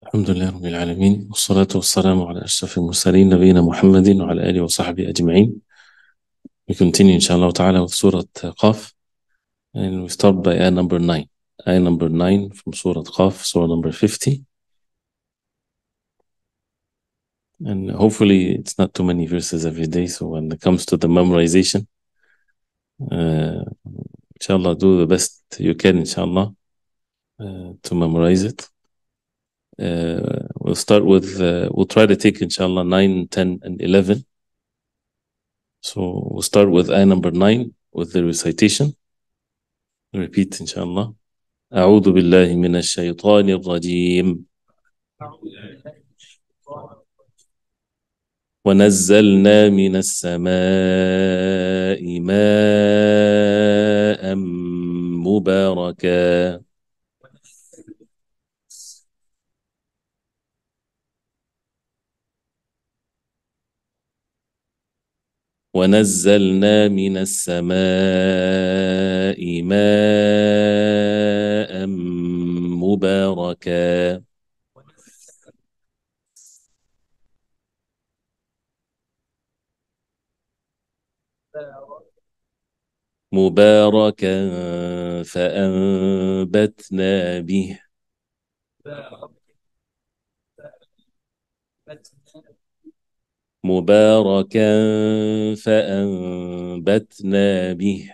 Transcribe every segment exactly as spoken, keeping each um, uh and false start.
الحمد لله رب العالمين، والصلاة والسلام على أشرف المرسلين نبينا محمد وعلى آله وصحبه أجمعين. We continue inshallah ta'ala with Surah Qaf, and we start by ayah number nine. Ayah number nine from Surah Qaf, Surah number fifty. And hopefully it's not too many verses every day, so when it comes to the memorization, uh, inshallah do the best you can, inshallah, uh, to memorize it. Uh, we'll start with, uh, we'll try to take inshallah nine, ten, and eleven. So we'll start with ayah number nine with the recitation. Repeat inshallah. أعوذ بالله من الشيطان الرجيم. ونزلنا من السماء ماء مباركا ونزلنا من السماء ماء مباركا مباركا فأنبتنا به مباركا فأنبتنا به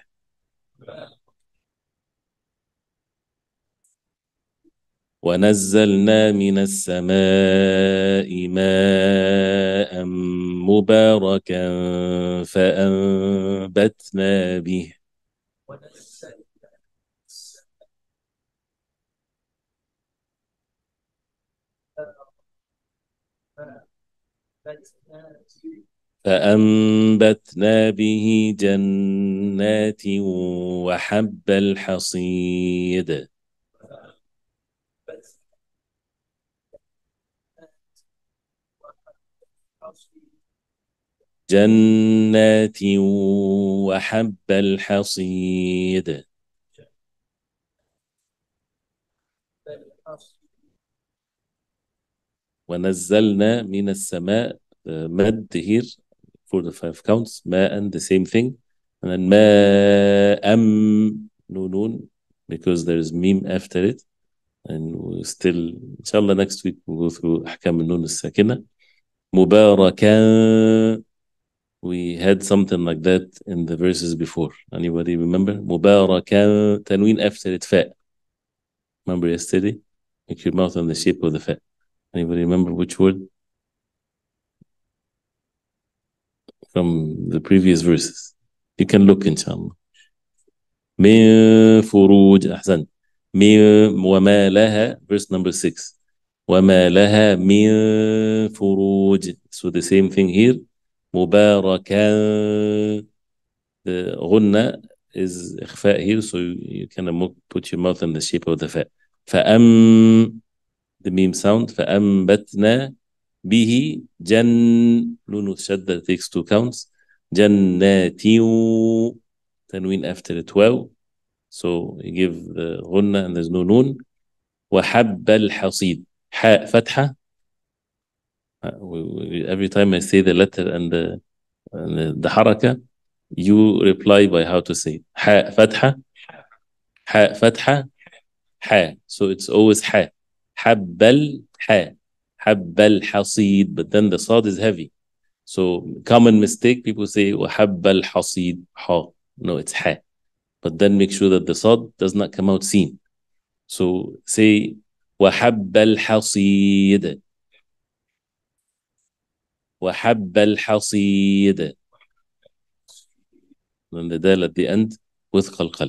ونزلنا من السماء ماء مباركا فأنبتنا به فأنبتنا به جنات وحب الحصيد جنات وحب الحصيد ونزلنا من السماء uh, مد here for the five counts ماء the same thing and then ماء نون because there is meme after it and we still inshallah next week we'll go through أحكام النون الساكنة مباركا. We had something like that in the verses before. Anybody remember? مباركا تنوين after it فاء. Remember yesterday? Make your mouth on the shape of the فاء. Anybody remember which word? From the previous verses. You can look inshallah. من فروج أحسن. من وما لها verse number six. وما لها من فروج. So the same thing here. مباركا. The غنة is إخفاء here, so you, you can put your mouth in the shape of the فاء. فأم the meme sound. فأنبتنا به جن نون الشدة takes two counts. جنات تنوين after it واو, so you give the غنة and there's no نون. وحب الحصيد حاء فتحة. Every time I say the letter and the, and the, the حركة, you reply by how to say it. حاء فتحة حاء فتحة حاء, so it's always حاء. حب الحاء حب الحصيد, but then the صاد is heavy, so common mistake, people say وحب الحصيد حاء, no, it's حاء, but then make sure that the صاد does not come out seen, so say وحب الحصيد وحب الحصيد, then the dal at the end with قلقلة.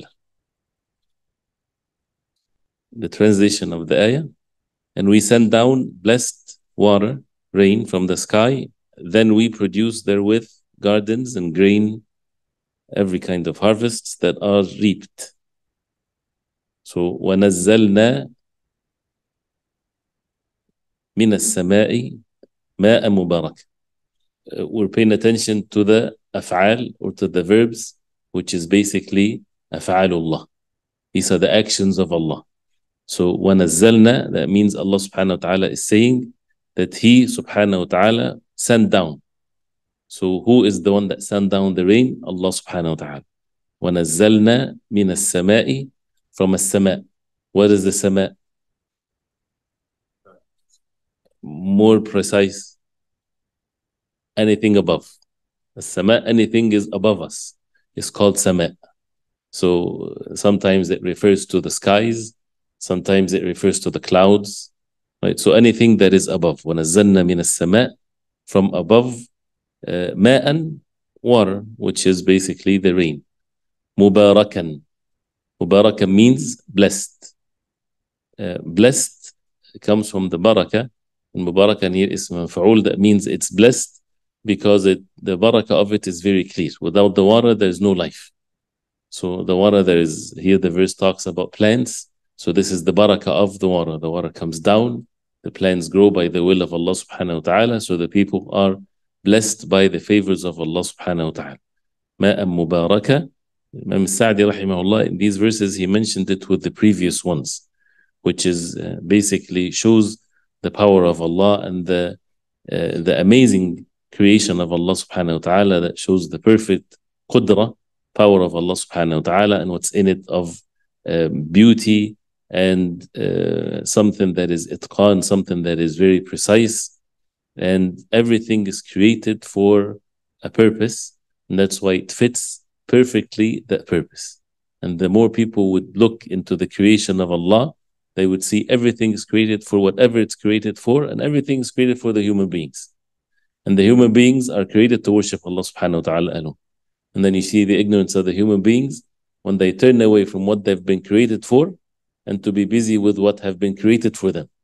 The translation of the ayah: and we send down blessed water, rain from the sky, then we produce therewith gardens and grain, every kind of harvests that are reaped. So وَنَزَّلْنَا مِنَ السَّمَاءِ مَاءً مُبَارَكًا. We're paying attention to the أفعال or to the verbs, which is basically أفعال الله. These are the actions of Allah. So وَنَزَّلْنَا, that means Allah subhanahu wa ta'ala is saying that He subhanahu wa ta'ala sent down. So who is the one that sent down the rain? Allah subhanahu wa ta'ala. وَنَزَّلْنَا مِنَ السَّمَاءِ, from السماء. What is the sama? More precise. Anything above. The sama, anything is above us. It's called sama. So sometimes it refers to the skies. Sometimes it refers to the clouds. Right? So anything that is above. وَنَزَّلْنَا مِنَ السَّمَاءِ, from above, uh, ماءً, water, which is basically the rain. مُبَارَكًا. Mubarakan means blessed. Uh, blessed comes from the barakah. And Mubarakan here is maf'ul, that means it's blessed because it, the barakah of it is very clear. Without the water, there is no life. So the water, there is, here the verse talks about plants. So this is the barakah of the water. The water comes down, the plants grow by the will of Allah subhanahu wa ta'ala. So the people are blessed by the favors of Allah subhanahu wa ta'ala. Ma'am mubarakah. Imam Sa'di rahimahullah, in these verses, he mentioned it with the previous ones, which is uh, basically shows the power of Allah and the uh, the amazing creation of Allah subhanahu wa ta'ala, that shows the perfect qudra, power of Allah subhanahu wa ta'ala, and what's in it of uh, beauty and uh, something that is itqan, something that is very precise, and everything is created for a purpose, and that's why it fits perfectly that purpose. And the more people would look into the creation of Allah, they would see everything is created for whatever it's created for, and everything is created for the human beings. And the human beings are created to worship Allah subhanahu wa ta'ala alone. And then you see the ignorance of the human beings when they turn away from what they've been created for and to be busy with what have been created for them.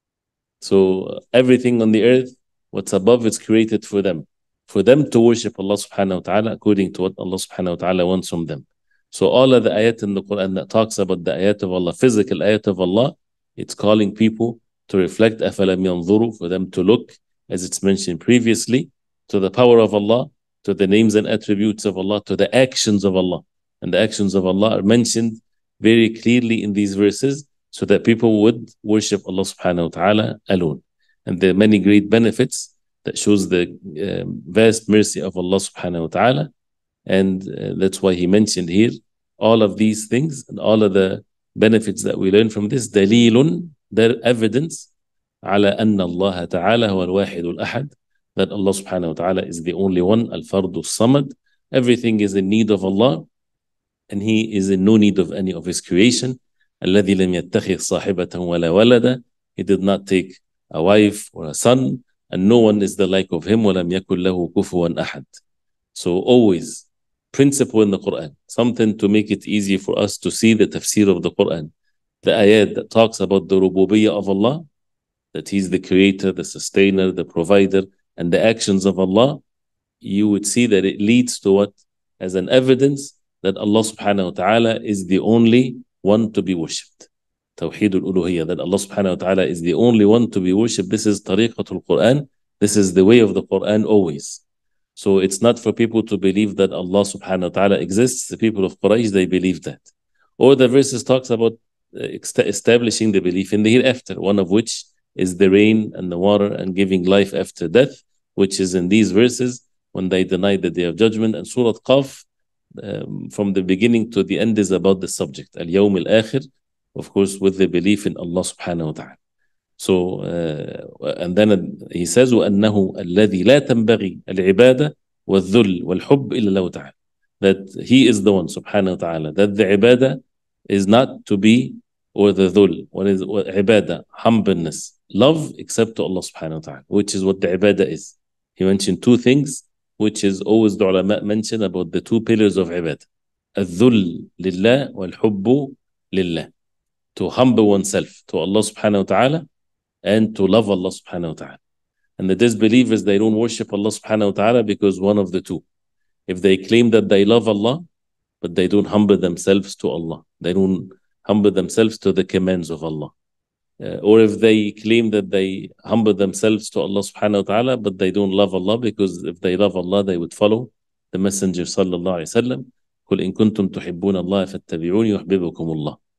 So uh, everything on the earth, what's above, is created for them. For them to worship Allah subhanahu wa ta'ala according to what Allah subhanahu wa ta'ala wants from them. So all of the ayat in the Quran that talks about the ayat of Allah, physical ayat of Allah, it's calling people to reflect, أَفَلَمْ يَنظُرُوا, for them to look, as it's mentioned previously, to the power of Allah, to the names and attributes of Allah, to the actions of Allah. And the actions of Allah are mentioned very clearly in these verses so that people would worship Allah subhanahu wa ta'ala alone. And there are many great benefits that shows the uh, vast mercy of Allah subhanahu wa ta'ala. And uh, that's why he mentioned here all of these things and all of the benefits that we learn from this. Dalilun, their evidence, على أن الله تعالى هو الواحد الأحد, that Allah subhanahu wa ta'ala is the only one, al-fardu samad. Everything is in need of Allah, and He is in no need of any of His creation. الذي لم يتخذ صاحبة ولا ولدا, He did not take a wife or a son, and no one is the like of Him. وَلَمْ يَكُنْ لَهُ كُفُوًا أَحَدٍ. So always, principle in the Quran, something to make it easy for us to see the tafsir of the Quran. The ayat that talks about the rububiyyah of Allah, that He's the creator, the sustainer, the provider, and the actions of Allah, you would see that it leads to what? As an evidence that Allah subhanahu wa ta'ala is the only one to be worshipped. Tawheed al-uluhiyyah, that Allah subhanahu wa ta'ala is the only one to be worshipped. This is tariqatul Quran. This is the way of the Quran always. So it's not for people to believe that Allah subhanahu wa ta'ala exists. The people of Quraysh, they believe that. Or the verses talks about establishing the belief in the hereafter, one of which is the rain and the water and giving life after death, which is in these verses when they deny the Day of Judgment. And Surah Qaf, um, from the beginning to the end, is about the subject, Al-Yawm Al-Akhir, of course, with the belief in Allah subhanahu wa ta'ala. So, uh, and then he says, وَأَنَّهُ الَّذِي لَا تَنْبَغِي الْعِبَادَةِ وَالذُّلْ وَالْحُبِّ إِلَّا اللَّهُ تَعَالَى, that He is the one, subhanahu wa ta'ala, that the ibadah is not to be, or the dhul, what is ibadah, humbleness, love, except to Allah subhanahu wa ta'ala, which is what the ibadah is. He mentioned two things, which is always the ulama mention about the two pillars of ibadah. الذل لله والحب لله, to humble oneself to Allah subhanahu wa ta'ala and to love Allah subhanahu wa ta'ala. And the disbelievers, they don't worship Allah subhanahu wa ta'ala because one of the two. If they claim that they love Allah, but they don't humble themselves to Allah, they don't humble themselves to the commands of Allah. Uh, or if they claim that they humble themselves to Allah subhanahu wa ta'ala, but they don't love Allah, because if they love Allah, they would follow the Messenger sallallahu alayhi wa sallam. قُلْ إِن كُنْتُمْ تُحِبُّونَ اللَّهَ فَاتَّبِعُونِ يُحْبِبُكُمُ اللَّهُ.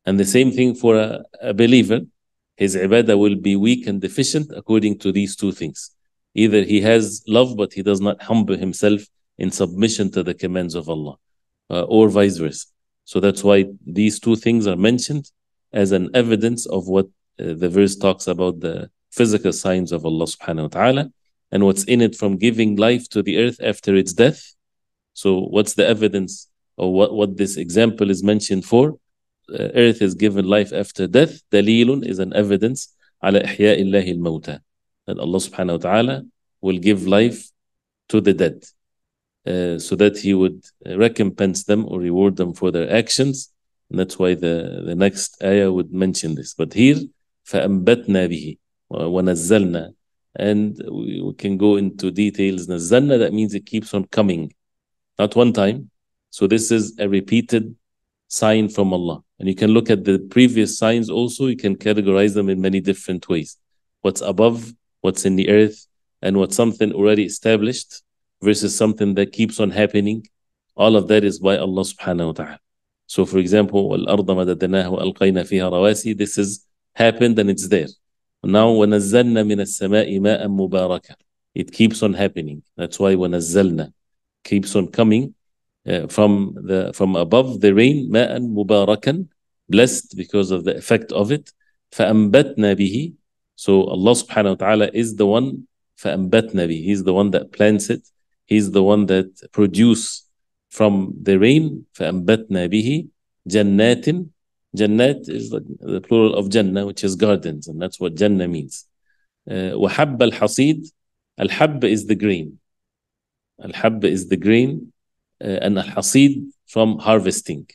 And the same thing for a, a believer. His ibadah will be weak and deficient according to these two things. Either he has love, but he does not humble himself in submission to the commands of Allah, uh, or vice versa. So that's why these two things are mentioned as an evidence of what uh, the verse talks about, the physical signs of Allah subhanahu wa ta'ala, and what's in it from giving life to the earth after its death. So what's the evidence, or what, what this example is mentioned for? Uh, earth is given life after death. Dalilun is an evidence ala ihya illahi al-mawta, that Allah subhanahu wa ta'ala will give life to the dead, uh, so that he would recompense them or reward them for their actions. And that's why the, the next ayah would mention this. But here, فَأَنْبَتْنَا بِهِ وَنَزَّلْنَا, and we, we can go into details. نَزَّلْنَا, that means it keeps on coming, not one time. So this is a repeated sign from Allah. And you can look at the previous signs also. You can categorize them in many different ways. What's above, what's in the earth, and what's something already established versus something that keeps on happening. All of that is by Allah subhanahu wa ta'ala. So for example, وَالْأَرْضَ مَدَدْنَاهَا وَأَلْقَيْنَا فِيهَا رَوَاسِي, this is happened and it's there. Now وَنَزَّلْنَا مِنَ السَّمَاءِ مَاءً مُبَارَكًا, it keeps on happening. That's why وَنَزَّلْنَا keeps on coming uh, from the from above the rain, مَاءً مُبَارَكًا, blessed because of the effect of it. فَأَنْبَتْنَا بِهِ, so Allah subhanahu wa ta'ala is the one, فَأَنْبَتْنَا بِهِ, He's the one that plants it. He's the one that produces from the rain. فَأَنْبَتْنَا بِهِ جَنَّاتٍ, Jannat is the, the plural of Jannah, which is gardens, and that's what Jannah means. Uh, وَحَبَّ الْحَصِيدِ, Al-Habb is the grain. Al-Habb is the grain, uh, and Al-Hasid from harvesting.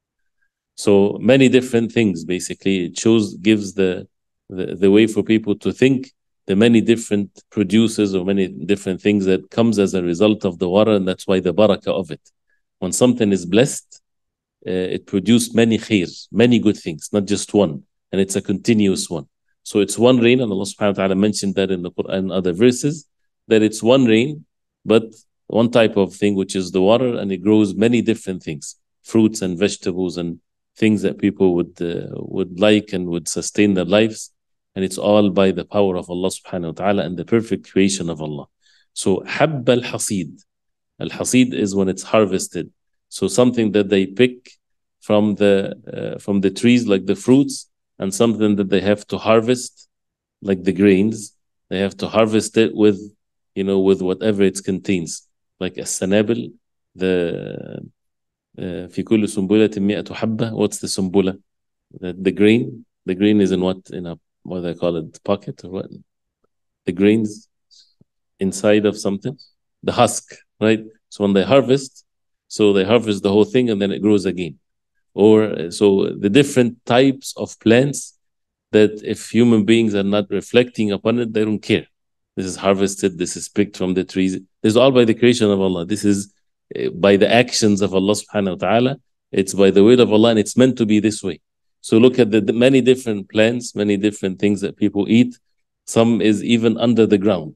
So many different things, basically. It shows, gives the, the, the way for people to think the many different produces or many different things that comes as a result of the water, and that's why the barakah of it. When something is blessed, uh, it produces many khair, many good things, not just one, and it's a continuous one. So it's one rain, and Allah subhanahu wa ta'ala mentioned that in the Quran and other verses, that it's one rain, but one type of thing, which is the water, and it grows many different things, fruits and vegetables and things that people would uh, would like and would sustain their lives. And it's all by the power of Allah subhanahu wa ta'ala and the perfect creation of Allah. So habb al-hasid. Al-hasid is when it's harvested. So something that they pick from the uh, from the trees, like the fruits, and something that they have to harvest, like the grains. They have to harvest it with, you know, with whatever it contains. Like as-sanabil, the في كل سنبلة مئة حبة. What's the sumbula? The, the grain. The grain is in what? In a, what do they call it? Pocket or what? The grains inside of something. The husk, right? So when they harvest, so they harvest the whole thing and then it grows again. Or so the different types of plants that if human beings are not reflecting upon it, they don't care. This is harvested, this is picked from the trees. This is all by the creation of Allah. This is by the actions of Allah subhanahu wa ta'ala. It's by the will of Allah, and it's meant to be this way. So look at the, the many different plants, many different things that people eat. Some is even under the ground.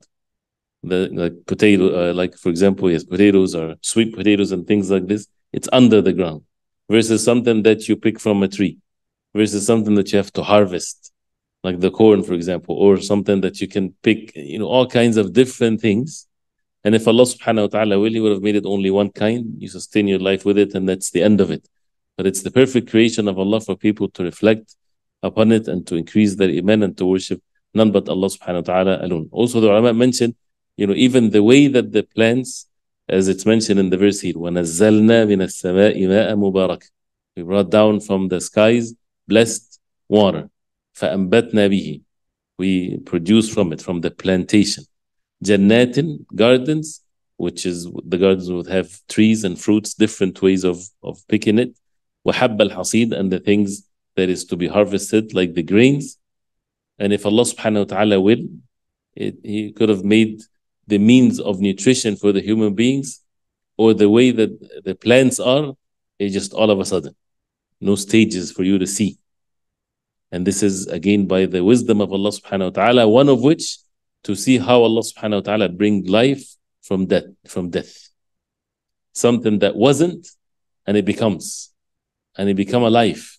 The like potato, uh, like for example, yes, potatoes or sweet potatoes and things like this. It's under the ground, versus something that you pick from a tree, versus something that you have to harvest, like the corn, for example, or something that you can pick. You know, all kinds of different things. And if Allah subhanahu wa ta'ala will, He would have made it only one kind. You sustain your life with it, and that's the end of it. But it's the perfect creation of Allah for people to reflect upon it and to increase their iman and to worship none but Allah subhanahu wa ta'ala alone. Also, the ulama mentioned, you know, even the way that the plants, as it's mentioned in the verse here, وَنَزَّلْنَا مِنَ السَّمَاءِ مَاءً مُبَارَكًا, we brought down from the skies blessed water. فَأَنْبَتْنَا بِهِ, we produce from it, from the plantation. Jannatin, gardens, which is the gardens would have trees and fruits, different ways of, of picking it. وَحَبَّ الْحَصِيد, and the things that is to be harvested, like the grains. And if Allah subhanahu wa ta'ala will, it, He could have made the means of nutrition for the human beings, or the way that the plants are, it's just all of a sudden. No stages for you to see. And this is again by the wisdom of Allah subhanahu wa ta'ala, one of which to see how Allah subhanahu wa ta'ala bring life from death, from death. Something that wasn't, and it becomes, and it become alive.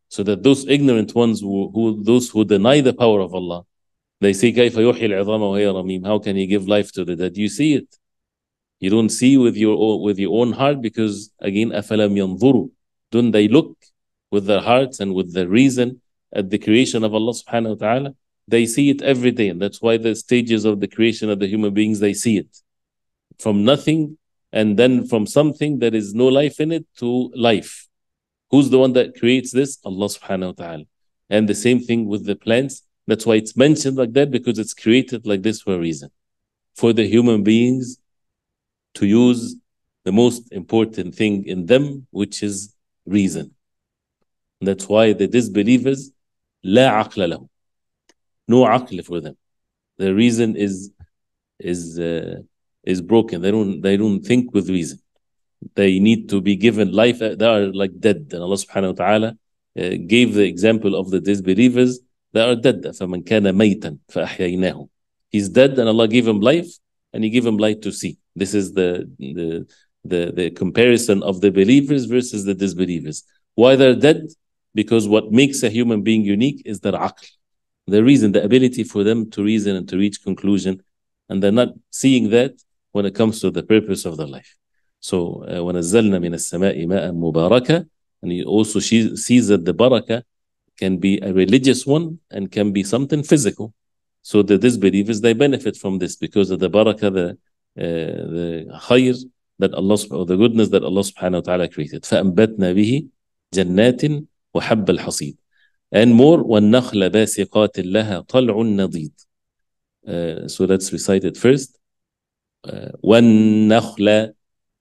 So that those ignorant ones who, who those who deny the power of Allah, they say كيف يحيي العظام وهي رميم, how can he give life to the dead? You see it. You don't see with your own, with your own heart, because again أفلم ينظروا, don't they look with their hearts and with their reason at the creation of Allah subhanahu wa ta'ala? They see it every day, and that's why the stages of the creation of the human beings, they see it from nothing, and then from something that is no life in it to life. Who's the one that creates this? Allah subhanahu wa ta'ala. And the same thing with the plants. That's why it's mentioned like that, because it's created like this for a reason. For the human beings to use the most important thing in them, which is reason. And that's why the disbelievers, لا عقل لهم. No عقل for them. The reason is is uh, is broken. They don't they don't think with reason. They need to be given life. They are like dead. And Allah subhanahu wa ta'ala uh, gave the example of the disbelievers. They are dead. فَمَنْ كَانَ مَيْتًا فَأَحْيَيْنَاهُ. He's dead and Allah gave him life, and He gave him light to see. This is the, the, the, the comparison of the believers versus the disbelievers. Why they're dead? Because what makes a human being unique is their aql. The reason, the ability for them to reason and to reach conclusion. And they're not seeing that when it comes to the purpose of their life. So, uh, وَنَزَّلْنَا مِنَ السَّمَاءِ مَاءً مُبَارَكًا. And he also sees that the barakah can be a religious one and can be something physical. So the disbelievers, they benefit from this because of the barakah, the, uh, the khayr that Allah, or the goodness that Allah subhanahu wa ta'ala created. فَأَنْبَتْنَا بِهِ جَنَّاتٍ وَحَبَّ الْحَصِيدِ. And more, وَالنَّخْلَ بَاسِقَاتٍ لَهَا طَلْعٌ نَضِيدٌ. Uh, so let's recite it first. Uh, وَالنَّخْلَ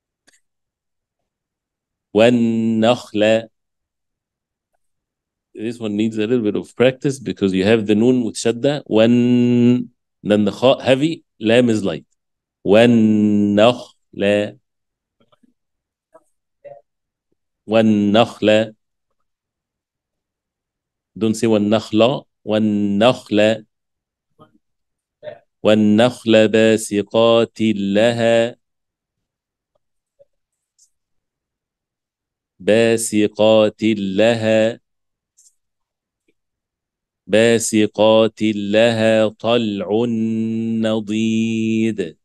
وَالنَّخْلَ. This one needs a little bit of practice because you have the noon with shadda. When, then the kha heavy, lam is light. وَالنَّخْلَ وَالنَّخْلَ. Don't say وَالنَّخْلَ. وَالنَّخْلَ وَالنَّخْلَ بَاسِقَاتٍ لَهَا بَاسِقَاتٍ لَهَا باسقات لها طلع نضيد.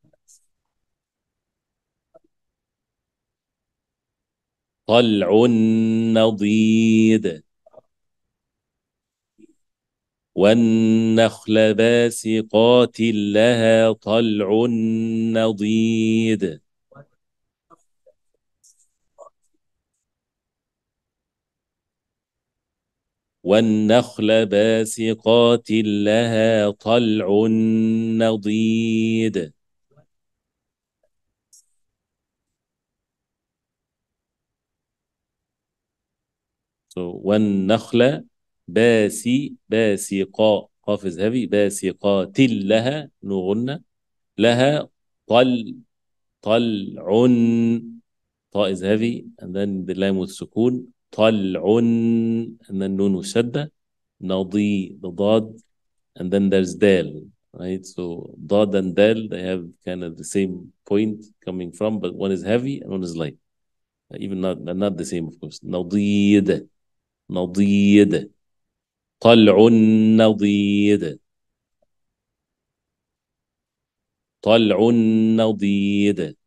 طلع نضيد. والنخل باسقات لها طلع نضيد. والنخل باسقات لها طلع نضيد. So والنخل باسي باسقا, قاف is heavy, باسقات لها, no غنة, لها طل طلع, طاء is heavy, and then the lam with sukun, طلع, and then noon with shadda, نضي, the dad, and then there's dal, right? So dad and dal, they have kind of the same point coming from, but one is heavy and one is light. Even not not the same, of course. نضيد نضيد. طلع نضيد. طلع نضيد.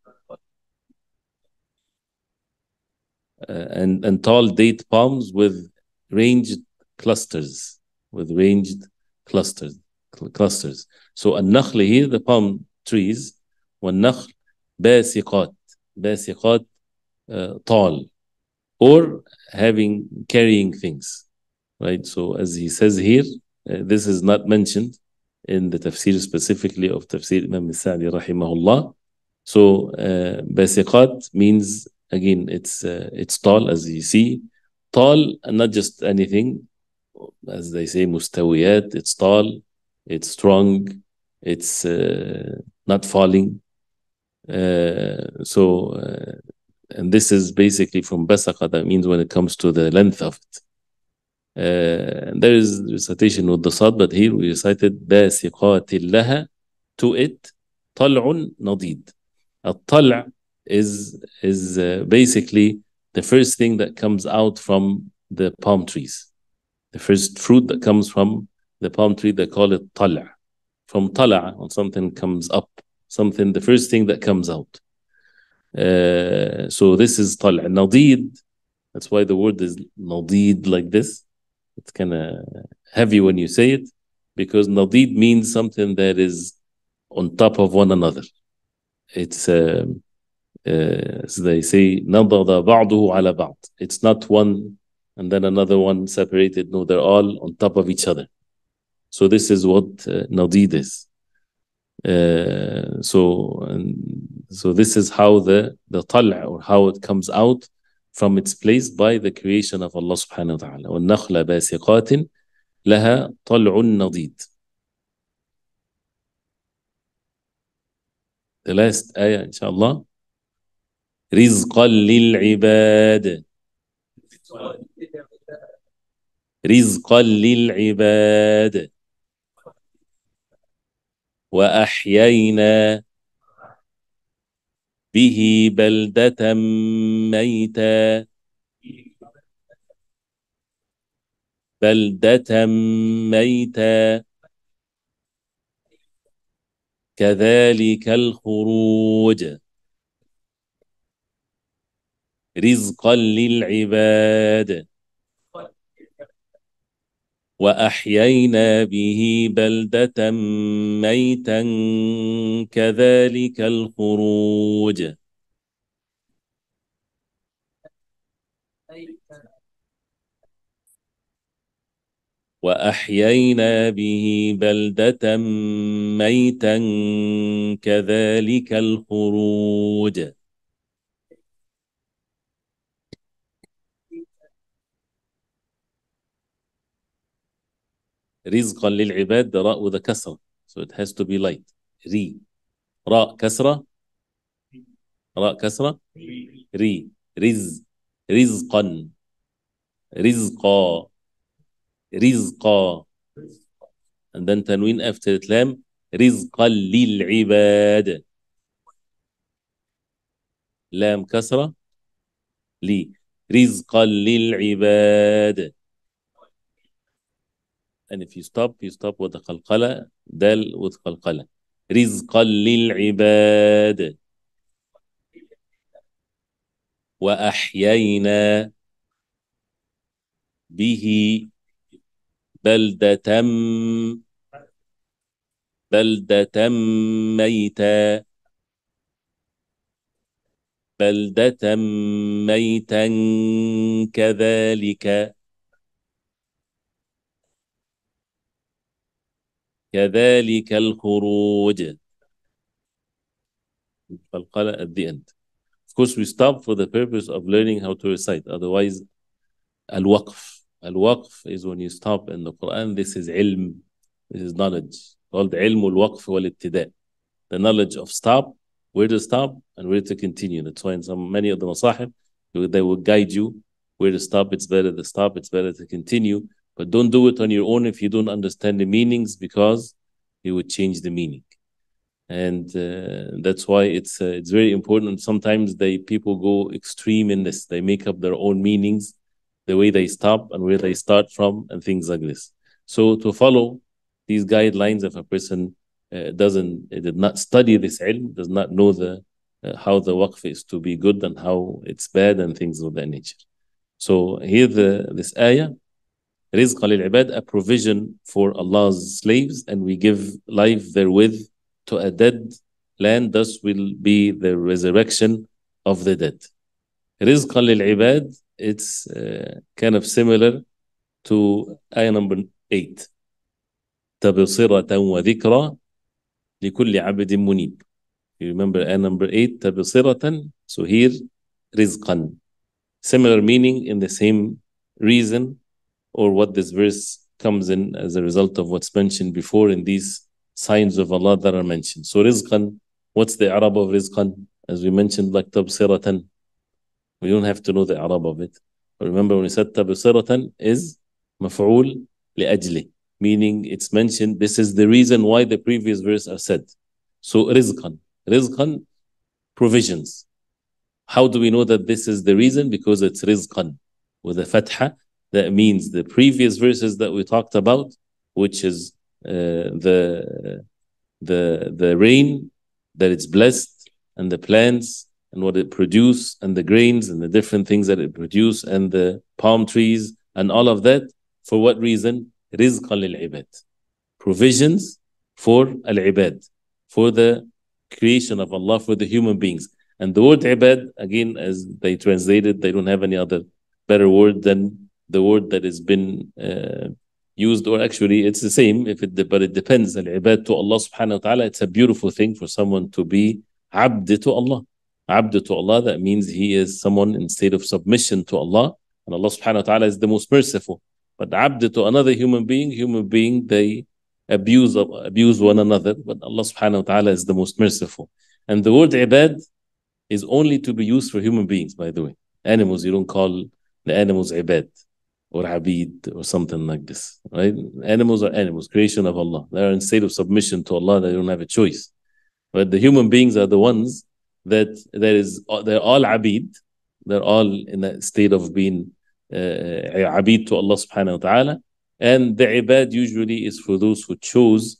Uh, and, and tall date palms with ranged clusters, with ranged clusters, cl- clusters. So النخل here, the palm trees, والنخل باسقات, باسقات, uh, tall, or having, carrying things, right? So as he says here, uh, this is not mentioned in the tafsir specifically of tafsir Imam al-Sa'di rahimahullah. So uh, basiqat means, again, it's uh, it's tall, as you see, tall, and not just anything, as they say, mustawiyat. It's tall, it's strong, it's uh, not falling. Uh, so, uh, and this is basically from basaqa. That means when it comes to the length of it. Uh, there is recitation with the sad, but here we recited basiqat laha, to it, طلع نضيد. الطلع is is uh, basically the first thing that comes out from the palm trees. The first fruit that comes from the palm tree, they call it طلع. From طلع, when something comes up, something, the first thing that comes out. Uh, so this is طلع. نضيد, that's why the word is نضيد like this. It's kind of heavy when you say it, because نضيد means something that is on top of one another. It's, uh, uh, as they say, نضض بعضه على بعض. It's not one and then another one separated. No, they're all on top of each other. So this is what uh, نضيد is. Uh, so and, so this is how the the طلع, or how it comes out from its place by the creation of Allah subhanahu wa ta'ala. والنخل باسقات لها طلع نضيد. The last ayah إن شاء الله. رزقا للعباد. رزقا للعباد. وأحيينا به بلدة ميتا. بلدة ميتا كذلك الخروج. رزقا للعباد. وأحيينا به بلدة ميتا كذلك الخروج. وأحيينا به بلدة ميتا كذلك الخروج. رزقا للعباد, the راء with a كسرة, so it has to be light. ري, راء كسرة, راء كسرة, ري, رز, رزقا, رزقا, رزقا, and then تنوين after it لام. رزقا للعباد, لام كسرة, لي, رزقا للعباد. And if you stop, you stop with the قلقلة, دال with قلقلة. رزقا للعباد. وأحيينا به بلدة بلدة ميتا. بلدة ميتا كذلك كذلك الخروج. قلقلة at the end. Of course, we stop for the purpose of learning how to recite. Otherwise, al-waqf. Al-waqf is when you stop in the Quran. This is ilm. This is knowledge. Called ilm al-waqf wal-ibtida. The knowledge of stop, where to stop, and where to continue. That's why in some many of the masahib, they will guide you where to stop. It's better to stop. It's better to continue. But don't do it on your own if you don't understand the meanings, because you would change the meaning. And uh, that's why it's uh, it's very important. Sometimes they people go extreme in this. They make up their own meanings, the way they stop and where they start from, and things like this. So to follow these guidelines, if a person uh, doesn't, uh, did not study this ilm, does not know the uh, how the waqf is to be good and how it's bad and things of that nature. So here the this ayah, رزق للعباد, a provision for Allah's slaves, and we give life therewith to a dead land, thus will be the resurrection of the dead. رزقا للعباد, it's uh, kind of similar to ayah number eight. تبصرة وذكرى لكل عبد منيب. You remember ayah number eight, تبصرة, so here رزقا. Similar meaning in the same reason, or what this verse comes in as a result of what's mentioned before in these signs of Allah that are mentioned. So rizqan, what's the Arab of rizqan? As we mentioned, like tabsiratan. We don't have to know the Arab of it. But remember when we said tabsiratan is maf'ul li'ajli, meaning it's mentioned, this is the reason why the previous verse are said. So rizqan, rizqan, provisions. How do we know that this is the reason? Because it's rizqan with a fatha, that means the previous verses that we talked about, which is uh, the the the rain, that it's blessed, and the plants and what it produce, and the grains and the different things that it produce, and the palm trees and all of that. For what reason? رزقا للعباد. Provisions for al-ibad, for the creation of Allah, for the human beings. And the word ibad, again, as they translated, they don't have any other better word than the word that has been uh, used, or actually it's the same, if it, but it depends. Al-ibad to Allah subhanahu wa ta'ala, it's a beautiful thing for someone to be abd to Allah. Abd to Allah, that means he is someone in state of submission to Allah, and Allah subhanahu wa ta'ala is the most merciful. But abd to another human being, human being, they abuse abuse one another, but Allah subhanahu wa ta'ala is the most merciful. And the word ibad is only to be used for human beings, by the way. Animals, you don't call the animals ibad or abid or something like this, right? Animals are animals, creation of Allah. They're in state of submission to Allah, they don't have a choice. But the human beings are the ones that there is, they're all abid, they're all in a state of being uh, abid to Allah subhanahu wa ta'ala. And the ibad usually is for those who chose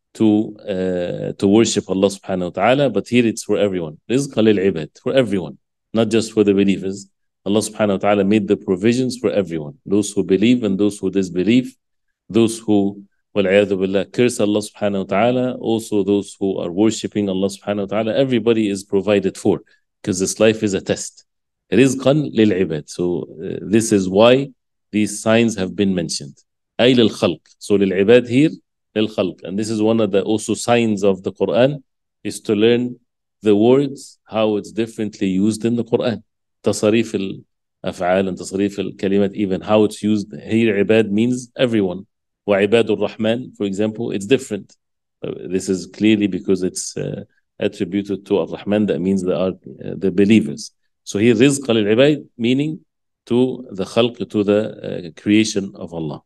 to uh, to worship Allah subhanahu wa ta'ala, but here it's for everyone. Rizqa lil ibad, for everyone, not just for the believers. Allah subhanahu wa ta'ala made the provisions for everyone, those who believe and those who disbelieve, those who, wal'iyadhu billah, curse Allah subhanahu wa ta'ala, also those who are worshipping Allah subhanahu wa ta'ala. Everybody is provided for, because this life is a test. Rizqan lil ibad. So uh, this is why these signs have been mentioned. أي للخلق. So للعباد here للخلق. And this is one of the also signs of the Quran, is to learn the words, how it's differently used in the Quran. تصريف الأفعال and تصريف الكلمات, even how it's used. Here عباد means everyone. وعباد الرحمن, for example, it's different. This is clearly because it's uh, attributed to Ar-Rahman, that means they are uh, the believers. So here رزق للعباد, meaning to the خلق, to the uh, creation of Allah.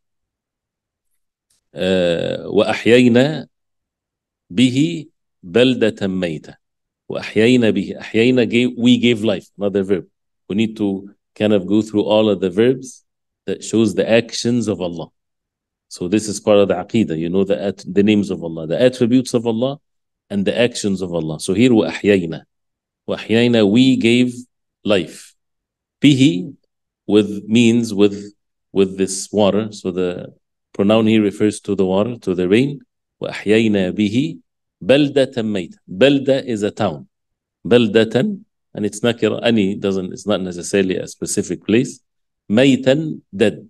Uh, وأحيينا به بلدة ميتة. وأحيينا به. أحيينا, gave, we gave life, another verb. We need to kind of go through all of the verbs that shows the actions of Allah. So this is part of the Aqidah, you know, the, the names of Allah, the attributes of Allah, and the actions of Allah. So here, وأحيينا. وأحيينا, we gave life. به, with means with with this water. So the pronoun here refers to the water, to the rain. وأحيينا به بلدة ميتة. بلدة is a town. بلدة, and it's nakira, any doesn't, it's not necessarily a specific place. ميتا, dead.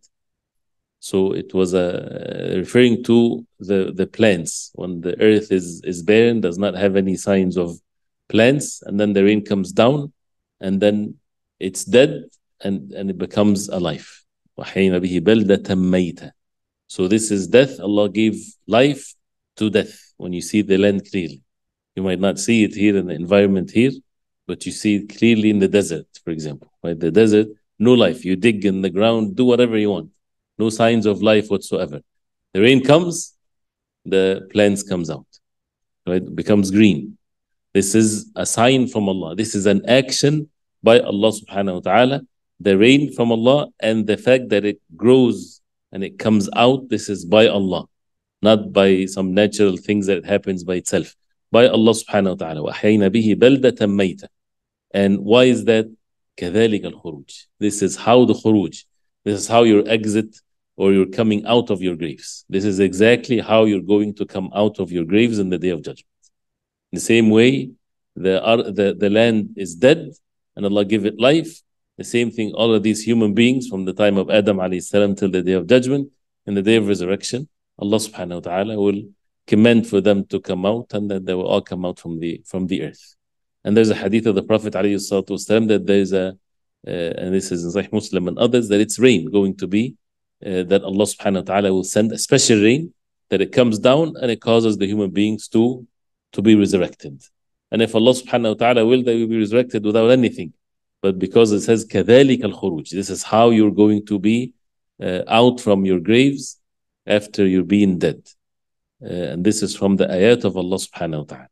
So it was a, uh, referring to the, the plants. When the earth is, is barren, does not have any signs of plants, and then the rain comes down, and then it's dead, and, and it becomes alive. وأحيينا به بلدة ميتة. So this is death. Allah gave life to death. When you see the land clearly, you might not see it here in the environment here, but you see it clearly in the desert, for example. Right? The desert, no life. You dig in the ground, do whatever you want. No signs of life whatsoever. The rain comes, the plants comes out. Right? It becomes green. This is a sign from Allah. This is an action by Allah subhanahu wa ta'ala. The rain from Allah, and the fact that it grows and it comes out, this is by Allah, not by some natural things that happens by itself. By Allah subhanahu wa ta'ala. وَأَحْيَيْنَا بِهِ بَلْدَةً مَيْتًا. And why is that? كَذَلِكَ الْخُرُوجِ. This is how the khuruj, this is how your exit or you're coming out of your graves. This is exactly how you're going to come out of your graves in the Day of Judgment. In the same way, the, the, the land is dead and Allah give it life. The same thing, all of these human beings from the time of Adam alayhi salam till the Day of Judgment, in the Day of Resurrection, Allah subhanahu wa ta'ala will command for them to come out, and that they will all come out from the from the earth. And there's a hadith of the Prophet alayhi salatu wasalam that there's a, uh, and this is in Sahih Muslim and others, that it's rain going to be, uh, that Allah subhanahu wa ta'ala will send a special rain, that it comes down and it causes the human beings to, to be resurrected. And if Allah subhanahu wa ta'ala will, they will be resurrected without anything. But because it says كَذَلِكَ الْخُرُوجِ, this is how you're going to be uh, out from your graves after you're being dead. Uh, and this is from the ayat of Allah subhanahu wa ta'ala.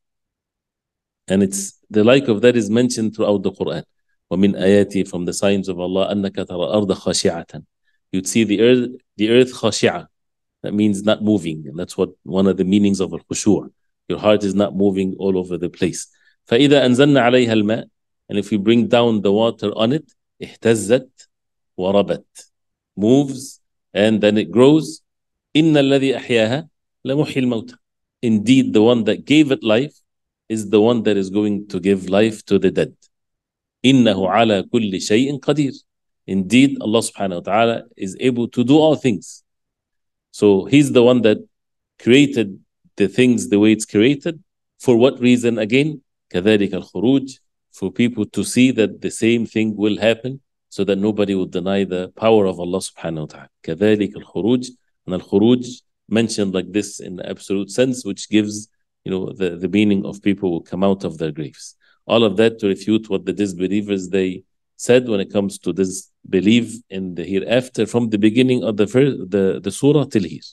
And it's the like of that is mentioned throughout the Quran. وَمِنْ آيَاتِهِ, from the signs of Allah, أَنَّكَ تَرَى الْأَرْضَ خَاشِعَةً. you'd see the earth, the earth khashi'a. That means not moving. And that's what one of the meanings of al-khushu'. Your heart is not moving all over the place. فإذا أنزلنا عليها الماء, and if we bring down the water on it, اهتزت وربت, moves, and then it grows. إن الذي أحياها لمحيي الموتى. Indeed, the one that gave it life is the one that is going to give life to the dead. إنه على كل شيء قدير. Indeed, Allah subhanahu wa ta'ala is able to do all things. So he's the one that created the things the way it's created. For what reason? Again, كذلك الخروج, for people to see that the same thing will happen, so that nobody will deny the power of Allah subhanahu wa ta'ala. كذلك الخروج, and al-khuruj mentioned like this in the absolute sense, which gives, you know, the, the meaning of people will come out of their graves. All of that to refute what the disbelievers they said when it comes to this belief in the hereafter from the beginning of the first, the, the surah till here.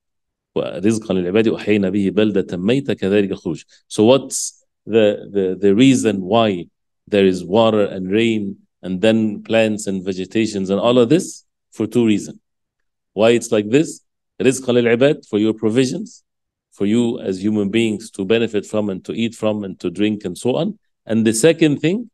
ورزقا للعباد وأحيينا به بلدة ميتة كذلك الخروج. So what's the, the, the reason why there is water and rain and then plants and vegetations and all of this? For two reasons. Why it's like this? رزقا للعباد, for your provisions, for you as human beings to benefit from and to eat from and to drink and so on. And the second thing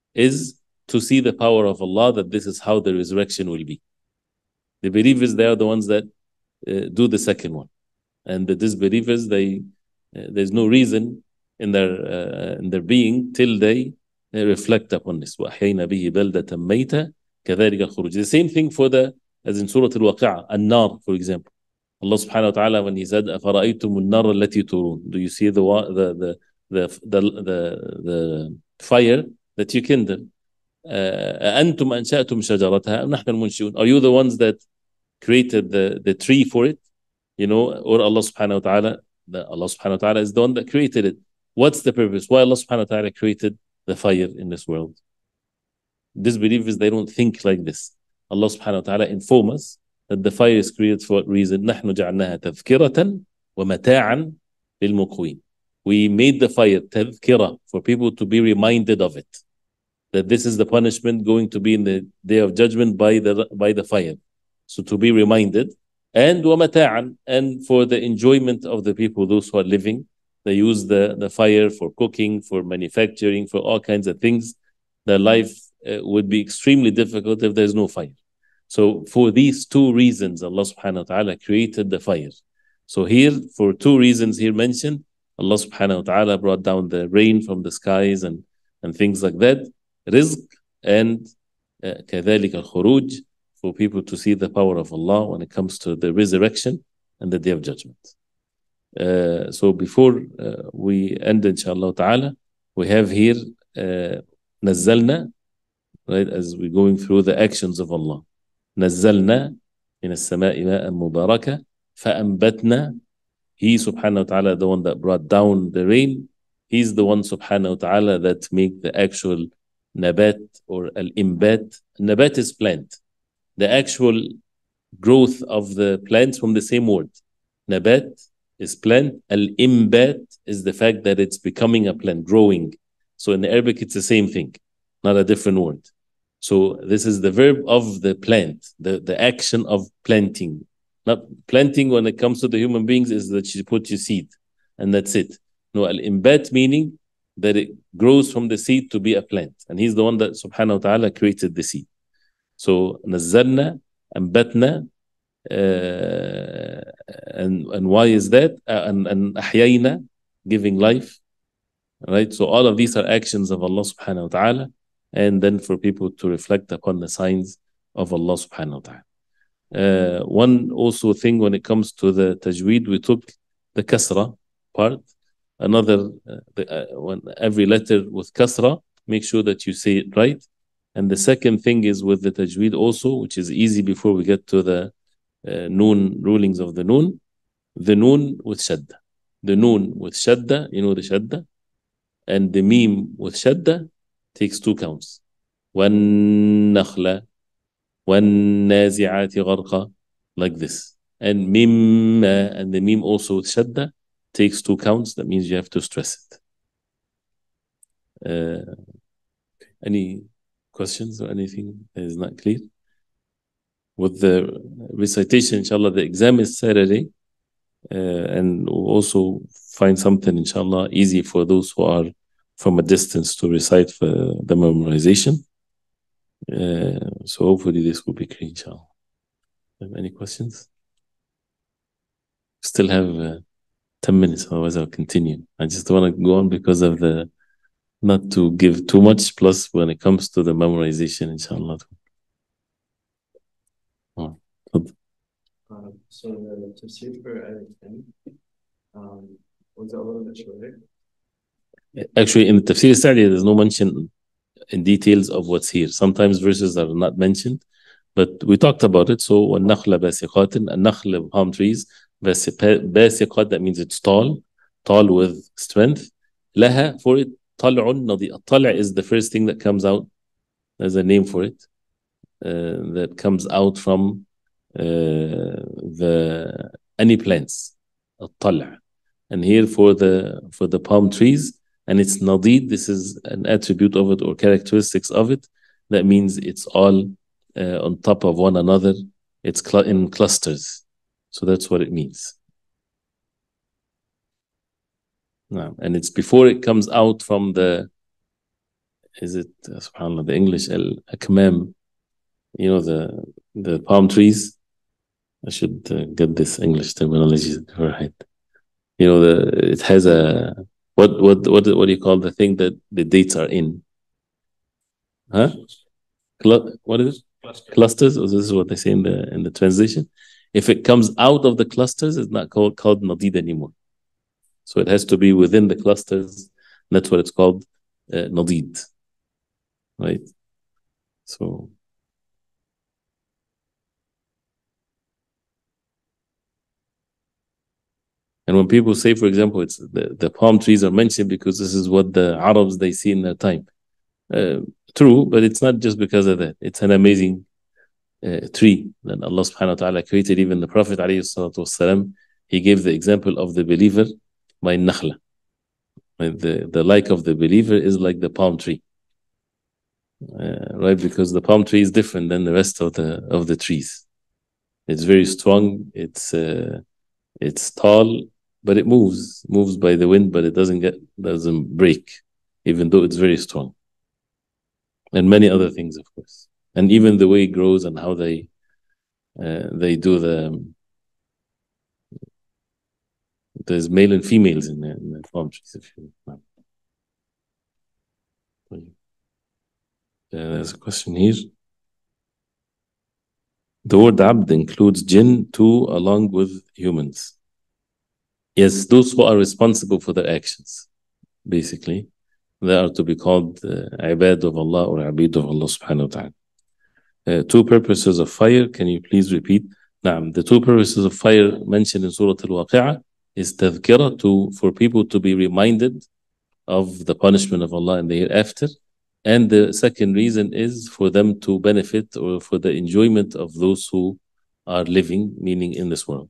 is to see the power of Allah, that this is how the resurrection will be. The believers, they are the ones that uh, do the second one. And the disbelievers, they uh, there's no reason in their uh, in their being till they uh, reflect upon this. وَأَحْيَيْنَا بِهِ بَلْدَةً مَيْتًا كَذَلِكَ الْخُرُوجِ. The same thing for the, as in Surah Al-Waqi'ah, An-Nar, for example. Allah subhanahu wa ta'ala, when he said, أَفَرَأَيْتُمُ النَّارَ الَّتِي تُورُونَ, do you see the the the the the, the, the fire that you kindle? أَأَنْتُمْ أَنْشَأْتُمْ شَجَرَتَهَا أَمْ نَحْنُ الْمُنْشِئُونَ? Are you the ones that created the, the tree for it? You know, or Allah subhanahu wa ta'ala, the, Allah subhanahu wa ta'ala is the one that created it. What's the purpose? Why Allah subhanahu wa ta'ala created the fire in this world? Disbelievers, they don't think like this. Allah subhanahu wa ta'ala inform us that the fire is created for what reason? نحن جعلناها تذكرة ومتاعا للمقوين. We made the fire tadhkira, for people to be reminded of it, that this is the punishment going to be in the day of judgment by the by the fire. So to be reminded. And وَمَتَاعًا, and for the enjoyment of the people, those who are living. They use the, the fire for cooking, for manufacturing, for all kinds of things. Their life uh, would be extremely difficult if there's no fire. So for these two reasons, Allah subhanahu wa ta'ala created the fire. So here, for two reasons here mentioned, Allah subhanahu wa ta'ala brought down the rain from the skies and, and things like that. Rizq and uh, كذلك الخروج, for people to see the power of Allah when it comes to the resurrection and the day of judgment. Uh, so before uh, we end, inshallah ta'ala, we have here uh, نزلنا, right, as we're going through the actions of Allah. نزلنا من السماء ماء مباركة فأنبتنا. He subhanahu wa ta'ala, the one that brought down the rain. He's the one subhanahu wa ta'ala that make the actual nabat or al-imbat. Nabat is plant. The actual growth of the plants from the same word. Nabat is plant. Al-imbat is the fact that it's becoming a plant, growing. So in Arabic, it's the same thing, not a different word. So this is the verb of the plant, the, the action of planting. Not planting when it comes to the human beings is that you put your seed and that's it. No, al-imbat meaning that it grows from the seed to be a plant. And he's the one that subhanahu wa ta'ala created the seed. So نزلنا, أنبتنا, uh, and and why is that? Uh, and and أحيينا, giving life, right? So all of these are actions of Allah subhanahu wa ta'ala, and then for people to reflect upon the signs of Allah subhanahu wa ta'ala. Uh, one also thing when it comes to the tajweed, we took the kasra part. Another, uh, the, uh, when every letter with kasra, make sure that you say it right. And the second thing is with the tajweed also, which is easy before we get to the uh, noon rulings of the noon. The noon with shadda. The noon with shadda, you know the shadda. And the meme with shadda takes two counts. وَالنَّخْلَ وَالنَّازِعَاتِ غَرْقًا, like this. And mim, uh, and the meme also with shadda takes two counts. That means you have to stress it. Uh, any questions or anything that is not clear? with the recitation, inshallah, the exam is Saturday, uh, and we'll also find something, inshallah, easy for those who are from a distance to recite for the memorization. Uh, so hopefully this will be clear, inshallah. Have any questions? Still have uh, ten minutes, otherwise I'll continue. I just want to go on because of the, not to give too much, plus when it comes to the memorization, inshallah. Oh, Um, so the tafsir for ayah ten, um, was it a little bit shorter? actually, in the Tafsir al-Sa'di, there's no mention in details of what's here. Sometimes verses are not mentioned, but we talked about it. So, وَالنَّخْلَ بَاسِقَاتٍ, النَّخْلَ, palm trees, بَاسِقَات, that means it's tall, tall with strength. لَها, for it, طَلْعٌ نَضِيءٌ. طَلْع is the first thing that comes out. There's a name for it. Uh, that comes out from uh, the any plants. الطلع. And here for the for the palm trees, and it's nadid, this is an attribute of it or characteristics of it. That means it's all uh, on top of one another. It's cl- in clusters. So that's what it means. No. And it's before it comes out from the, is it, uh, subhanAllah, the English, al-akmam, you know, the the palm trees. I should uh, get this English terminology right. You know, the it has a, what what what what do you call the thing that the dates are in? Huh? Cl- what is it? Clusters. Clusters. Or this is what they say in the in the translation. If it comes out of the clusters, it's not called called nadid anymore. So it has to be within the clusters. That's what it's called, uh, nadid. Right. So. And when people say, for example, it's the, the palm trees are mentioned because this is what the Arabs they see in their time. Uh, true, but it's not just because of that. It's an amazing uh, tree that Allah subhanahu wa ta'ala created. Even the Prophet alayhi salatu wasalam, he gave the example of the believer by nakhla. The, the like of the believer is like the palm tree. Uh, right, because the palm tree is different than the rest of the of the trees. It's very strong. It's uh, it's tall, but it moves moves by the wind, but it doesn't get doesn't break, even though it's very strong. And many other things, of course, and even the way it grows and how they uh, they do the, there's male and females in the, in the palm trees. If you know. Uh, there's a question here. The word abd includes jinn too, along with humans. Yes, those who are responsible for their actions, basically, they are to be called uh, ibad of Allah or abid of Allah subhanahu wa ta'ala. Uh, two purposes of fire, can you please repeat? Naam, the two purposes of fire mentioned in Surah Al-Waqi'ah is tadhkirah, to, for people to be reminded of the punishment of Allah in the hereafter. And the second reason is for them to benefit or for the enjoyment of those who are living, meaning in this world.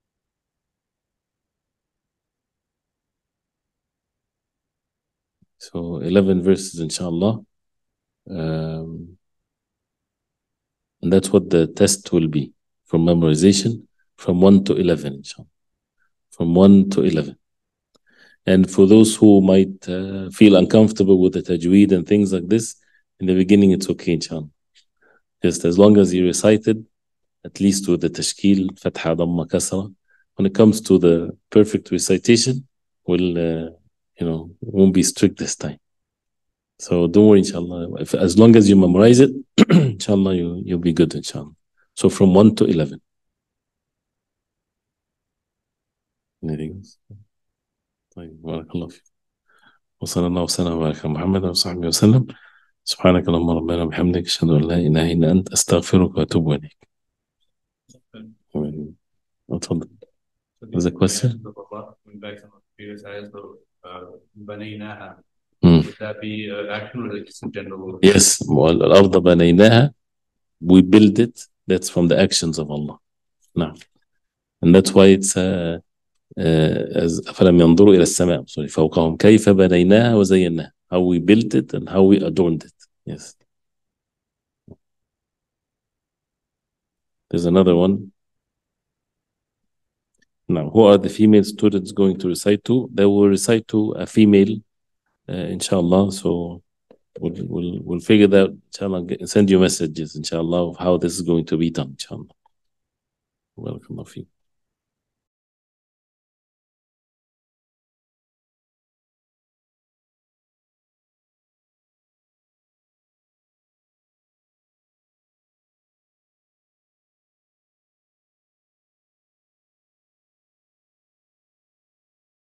So eleven verses, inshallah. Um, and that's what the test will be, from memorization, from one to eleven, inshallah. From one to eleven. And for those who might uh, feel uncomfortable with the tajweed and things like this, in the beginning it's okay, inshallah. Just as long as you recited, at least with the tashkil, fatha, dhamma, kasra. When it comes to the perfect recitation, we'll, uh, you know, won't be strict this time. So don't worry, inshallah. If, as long as you memorize it, inshallah, you, you'll be good, inshallah. So from one to eleven. Anything else? طيب بارك الله فيك. وصلى الله وسلم وبارك على محمد وصحبه وسلم. سبحانك اللهم ربنا وبحمدك أشهد أن لا إله إلا أنت أستغفرك وأتوب إليك. اتفضل. There's a question? Mm. Would that be uh, action or just in general? Yes. والأرض بنيناها, we build it. That's from the actions of Allah. No. And that's why it's uh, uh, as أفلم ينظروا إلى السماء, sorry, فوقهم كيف بنيناها وزيناها. How we built it and how we adorned it. Yes. There's another one. Now, who are the female students going to recite to? They will recite to a female, uh, inshallah. So we'll, we'll, we'll figure that, inshallah, get- send you messages, inshallah, of how this is going to be done, inshallah. Welcome, Afi.